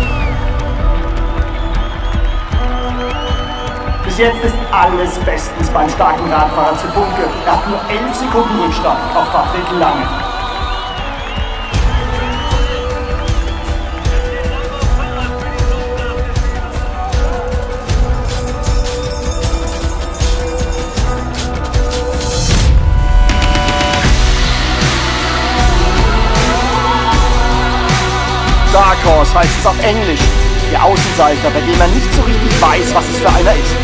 Bis jetzt ist alles bestens beim starken Radfahrer Zibunke. Er hat nur 11 Sekunden Rückstand auf Patrick Lange. Dark Horse heißt es auf Englisch. Der Außenseiter, bei dem man nicht so richtig weiß, was es für einer ist.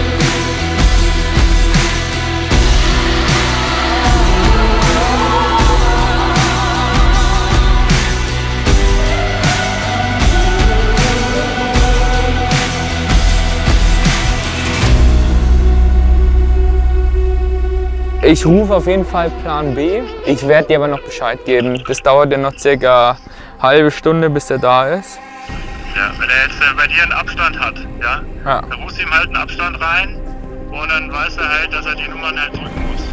Ich rufe auf jeden Fall Plan B. Ich werde dir aber noch Bescheid geben. Das dauert ja noch circa eine halbe Stunde, bis er da ist. Ja, wenn er jetzt bei dir einen Abstand hat, ja, dann rufst du ihm halt einen Abstand rein und dann weiß er halt, dass er die Nummern halt drücken muss.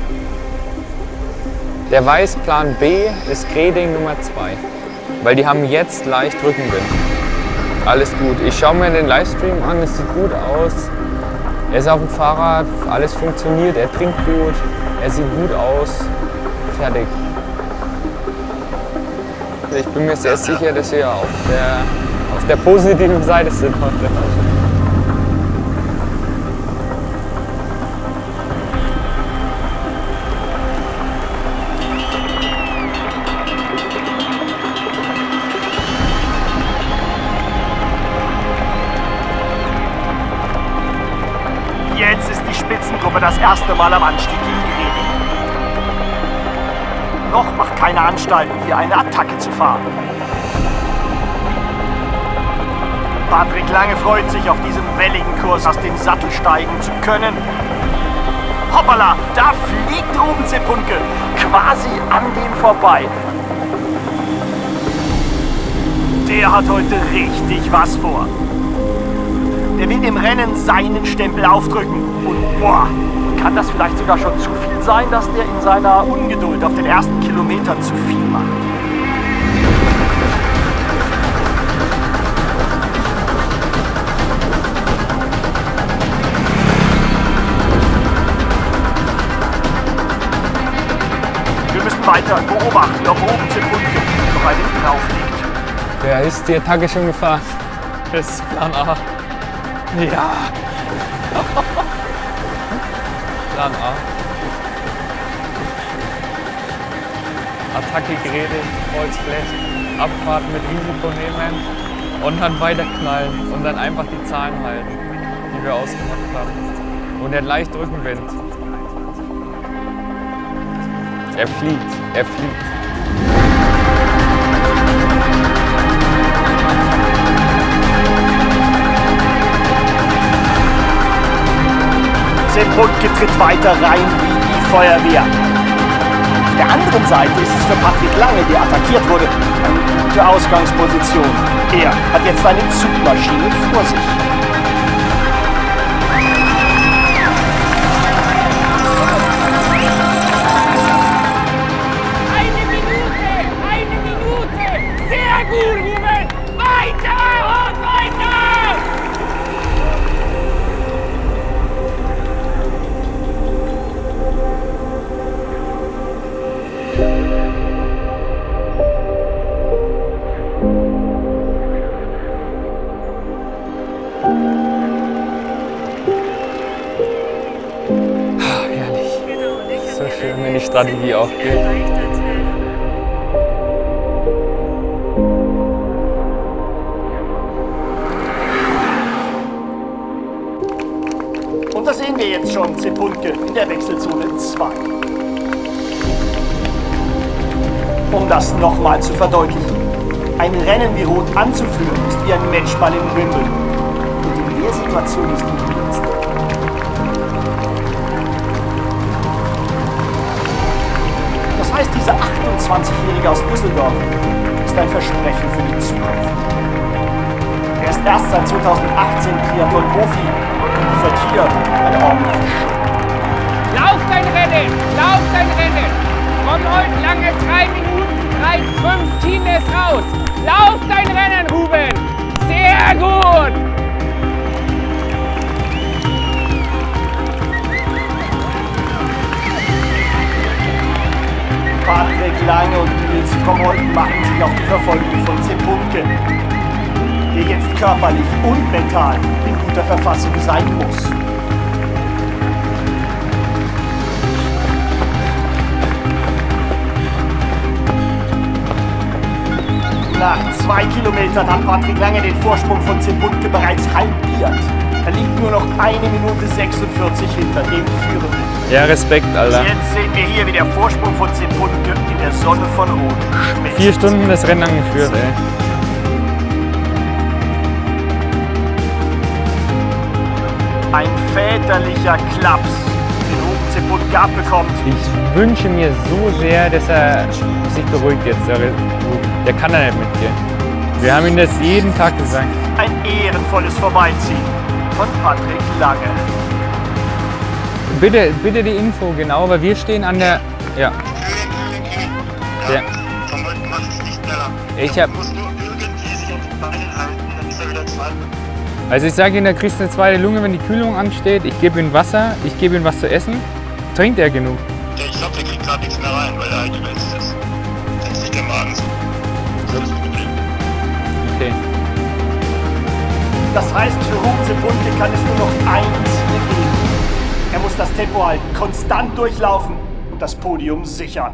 Der weiß, Plan B ist Greding Nummer 2, weil die haben jetzt leicht Rückenwind. Alles gut. Ich schaue mir den Livestream an, es sieht gut aus. Er ist auf dem Fahrrad, alles funktioniert, er trinkt gut, er sieht gut aus. Fertig. Ich bin mir sehr sicher, dass wir auf der positiven Seite sind heute. ob er das erste Mal am Anstieg hingerät. Noch macht keine Anstalten, hier eine Attacke zu fahren. Patrick Lange freut sich, auf diesem welligen Kurs aus dem Sattel steigen zu können. Hoppala, da fliegt Ruben Sepunke quasi an dem vorbei. Der hat heute richtig was vor. Der will dem Rennen seinen Stempel aufdrücken. Und boah, kann das vielleicht sogar schon zu viel sein, dass der in seiner Ungeduld auf den ersten Kilometern zu viel macht. Wir müssen weiter beobachten, ob Ruben Sepunke noch einen drauflegt. Wer ist die Attacke schon gefahren? Das ist Plan A. Ja. Plan A. Attacke Grede, Kreuzfläche, Abfahrt mit Risiko nehmen und dann weiterknallen und dann einfach die Zahlen halten, die wir ausgemacht haben. Und er hat leicht Rückenwind. Er fliegt, er fliegt. Sepunke tritt weiter rein wie die Feuerwehr. Auf der anderen Seite ist es für Patrick Lange, der attackiert wurde, eine gute Ausgangsposition. Er hat jetzt eine Zugmaschine vor sich. Eine Minute! Sehr gut, Ruben! Weiter und weiter! So schön, wenn die Strategie aufgeht. Und da sehen wir jetzt schon Sepunke in der Wechselzone 2. Um das nochmal zu verdeutlichen. Ein Rennen wie Rot anzuführen ist wie ein Matchball in Wimbledon. Und in der Situation ist die jetzt. Das heißt, dieser 28-Jährige aus Düsseldorf ist ein Versprechen für die Zukunft. Er ist erst seit 2018 Triathlon-Profi und liefert hier eine ordentliche Show. Lauf dein Rennen! Lauf dein Rennen! Komm heute lange 3 Minuten 3,5 Kines raus! Lauf dein Rennen, Ruben! Sehr gut! Patrick Lange und Nils Frommholten machen sich auf die Verfolgung von Sepunke, der jetzt körperlich und mental in guter Verfassung sein muss. Nach 2 Kilometern hat Patrick Lange den Vorsprung von Sepunke bereits halbiert. Er liegt nur noch 1 Minute 46 hinter dem Führenden. Ja, Respekt, Alter. Jetzt sehen wir hier, wie der Vorsprung von Sepunke in der Sonne von Rot schmilzt. 4 Stunden das Rennen angeführt, ey. Ein väterlicher Klaps, den Ruben Sepunke abbekommt. Ich wünsche mir so sehr, dass er sich beruhigt jetzt. Der kann da nicht mitgehen. Wir haben ihm das jeden Tag gesagt. Ein ehrenvolles Vorbeiziehen von Patrick Lange. Bitte die Info, genau, weil wir stehen an der... Ja. Ja. Ich hab... Also ich sage Ihnen, da kriegst du eine zweite Lunge, wenn die Kühlung ansteht. Ich gebe ihm Wasser, ich gebe ihm was zu essen. Trinkt er genug? Ja, ich glaube, der kriegt gerade nichts mehr rein, weil er halt überhitzt ist. Dann ist nicht der Magen so. Das ist das Problem. Okay. Das heißt, für Ruben Sepunke kann es nur noch ein Ziel geben. Er muss das Tempo halten, konstant durchlaufen und das Podium sichern.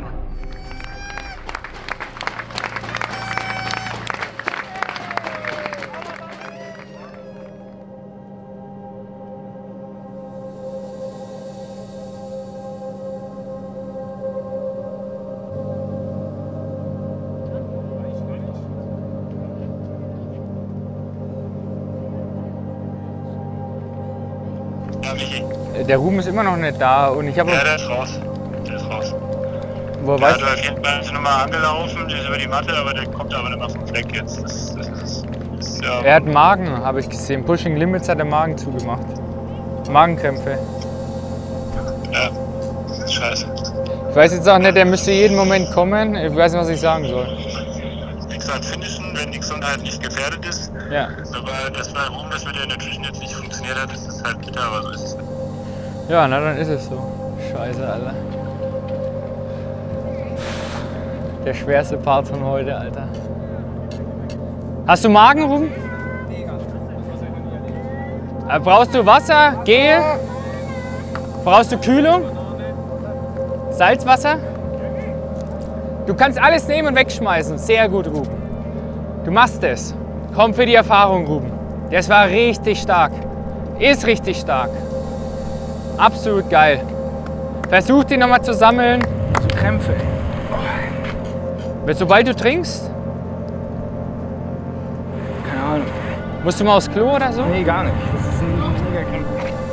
Michi? Der Ruben ist immer noch nicht da und ich habe... Ja, der ist raus. Der ist raus. Wo Der weißt hat auf jeden Fall nochmal angelaufen, der ist über die Matte, aber der kommt aber nicht mehr vom Fleck jetzt. Ja. Er hat Magen, habe ich gesehen. Pushing Limits hat der Magen zugemacht. Magenkrämpfe. Ja, das ist scheiße. Ich weiß jetzt auch nicht, der müsste jeden Moment kommen. Ich weiß nicht, was ich sagen soll. Wie gesagt, finishen, wenn die Gesundheit nicht gefährdet ist. Ja. Aber das bei Ruben, das mit der Nutrition jetzt nicht funktioniert hat, das ist halt bitter, aber so ist es. Ja, na dann ist es so. Scheiße, Alter. Der schwerste Part von heute, Alter. Hast du Magen, Ruben? Brauchst du Wasser? Gel? Brauchst du Kühlung? Salzwasser? Du kannst alles nehmen und wegschmeißen. Sehr gut, Ruben. Du machst es. Komm für die Erfahrung, Ruben. Das war richtig stark. Ist richtig stark. Absolut geil. Versuch die nochmal zu sammeln. So Krämpfe. Sobald du trinkst? Keine Ahnung. Musst du mal aufs Klo oder so? Nee, gar nicht. Das ist ein mega Krämpfe.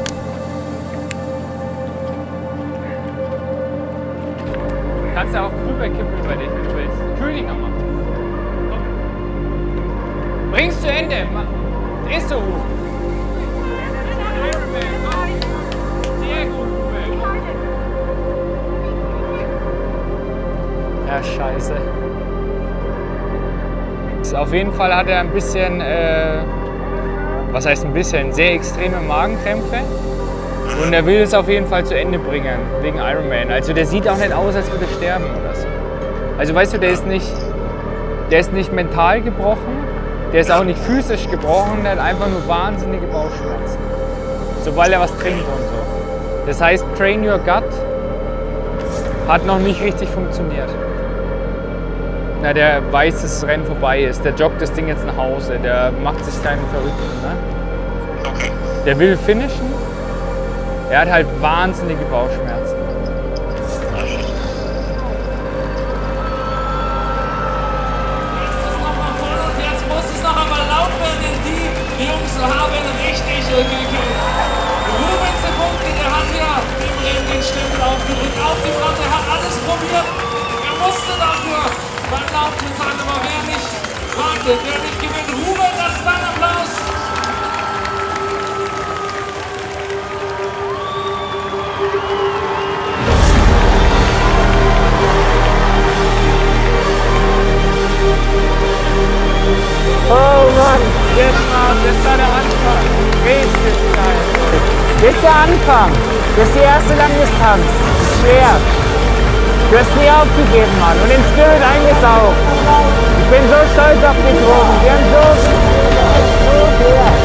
Du kannst ja auch rüberkippen über dich, wenn du willst. Kühl dich nochmal. Bring's zu Ende. Drehst du hoch. Sehr gut, ja, scheiße. Auf jeden Fall hat er ein bisschen, was heißt ein bisschen, sehr extreme Magenkrämpfe. Und er will es auf jeden Fall zu Ende bringen, wegen Ironman. Also der sieht auch nicht aus, als würde er sterben oder so. Also weißt du, der ist nicht mental gebrochen, der ist auch nicht physisch gebrochen, der hat einfach nur wahnsinnige Bauchschmerzen. Sobald er was trinkt und so. Das heißt, Train Your Gut hat noch nicht richtig funktioniert. Na, der weiß, dass das Rennen vorbei ist. Der joggt das Ding jetzt nach Hause. Der macht sich keinen Verrückten. Ne? Okay. Der will finishen. Er hat halt wahnsinnige Bauchschmerzen. Jetzt muss es noch einmal laut werden, denn die Jungs haben richtig gekillt. Ruben Sepunki, der hat ja dem Rennen den Stempel aufgedrückt. Auf die Front, er hat alles probiert. Er musste dafür beim Lauf bezahlen, aber wer nicht wartet, wer nicht gewinnt, Ruben, das ist ein Applaus. Oh Mann, das war der Anfang. Richtig geil. Das ist der Anfang. Das ist die erste Langdistanz. Das ist schwer. Du hast nie aufgegeben, Mann. Und den Spirit eingesaugt. Ich bin so stolz auf dich, Ruben. Wir haben so sehr.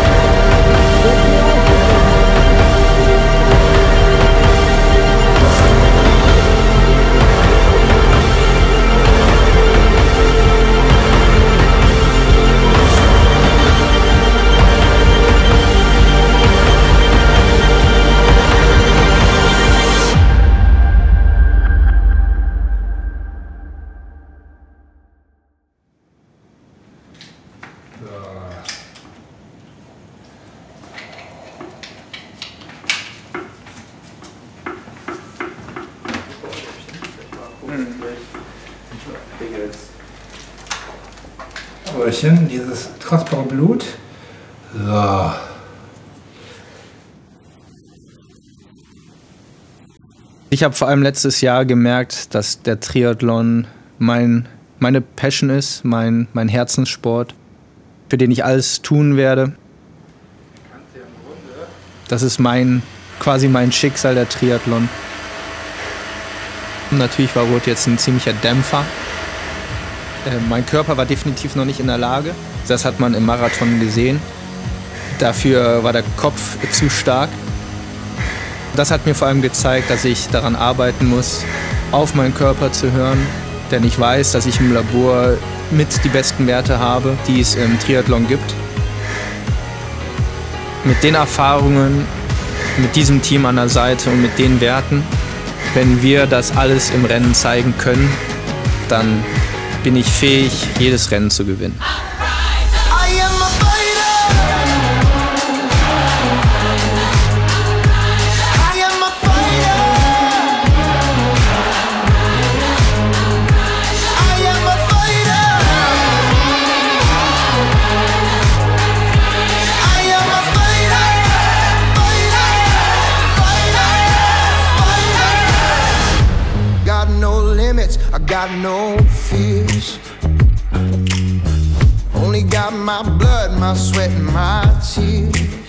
Dieses kostbare Blut. So. Ich habe vor allem letztes Jahr gemerkt, dass der Triathlon meine Passion ist, mein Herzenssport, für den ich alles tun werde. Das ist quasi mein Schicksal, der Triathlon. Und natürlich war Rot jetzt ein ziemlicher Dämpfer. Mein Körper war definitiv noch nicht in der Lage. Das hat man im Marathon gesehen. Dafür war der Kopf zu stark. Das hat mir vor allem gezeigt, dass ich daran arbeiten muss, auf meinen Körper zu hören. Denn ich weiß, dass ich im Labor mit die besten Werte habe, die es im Triathlon gibt. Mit den Erfahrungen, mit diesem Team an der Seite und mit den Werten, wenn wir das alles im Rennen zeigen können, dann bin ich fähig, jedes Rennen zu gewinnen. got no fears. Only got my blood, my sweat and my tears.